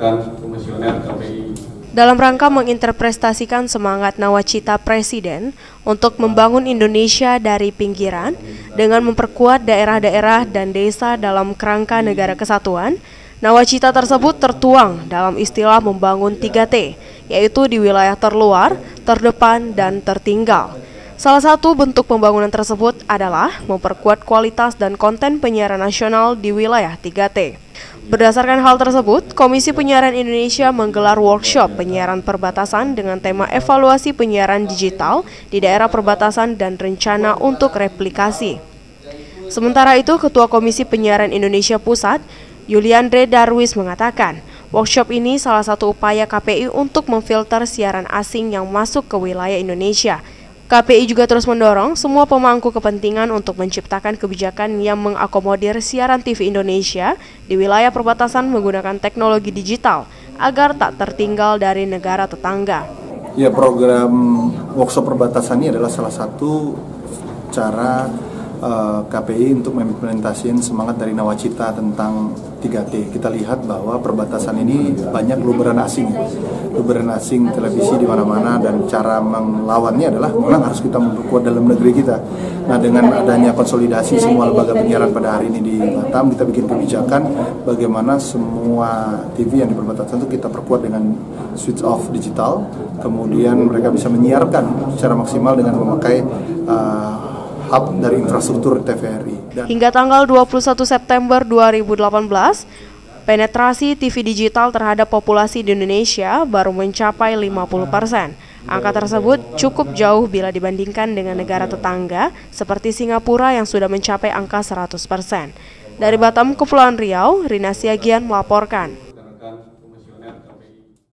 rekan-rekan komisioner KPI. Dalam rangka menginterpretasikan semangat nawacita Presiden untuk membangun Indonesia dari pinggiran dengan memperkuat daerah-daerah dan desa dalam kerangka negara kesatuan, nawacita tersebut tertuang dalam istilah membangun 3T, yaitu di wilayah terluar, terdepan, dan tertinggal. Salah satu bentuk pembangunan tersebut adalah memperkuat kualitas dan konten penyiaran nasional di wilayah 3T. Berdasarkan hal tersebut, Komisi Penyiaran Indonesia menggelar workshop penyiaran perbatasan dengan tema evaluasi penyiaran digital di daerah perbatasan dan rencana untuk replikasi. Sementara itu, Ketua Komisi Penyiaran Indonesia Pusat, Yuliandre Darwis mengatakan, workshop ini salah satu upaya KPI untuk memfilter siaran asing yang masuk ke wilayah Indonesia. KPI juga terus mendorong semua pemangku kepentingan untuk menciptakan kebijakan yang mengakomodir siaran TV Indonesia di wilayah perbatasan menggunakan teknologi digital agar tak tertinggal dari negara tetangga. Ya, program workshop perbatasan ini adalah salah satu cara KPI untuk mengimplementasikan semangat dari nawacita tentang 3T. Kita lihat bahwa perbatasan ini banyak luberan asing televisi di mana-mana, dan cara melawannya adalah memang harus kita memperkuat dalam negeri kita. Nah, dengan adanya konsolidasi semua lembaga penyiaran pada hari ini di Batam, kita bikin kebijakan bagaimana semua TV yang di perbatasan itu kita perkuat dengan switch off digital, kemudian mereka bisa menyiarkan secara maksimal dengan memakai hub dari infrastruktur TVRI. Hingga tanggal 21 September 2018, penetrasi TV digital terhadap populasi di Indonesia baru mencapai 50%. Angka tersebut cukup jauh bila dibandingkan dengan negara tetangga seperti Singapura yang sudah mencapai angka 100%. Dari Batam, Kepulauan Riau, Rina Siagian melaporkan.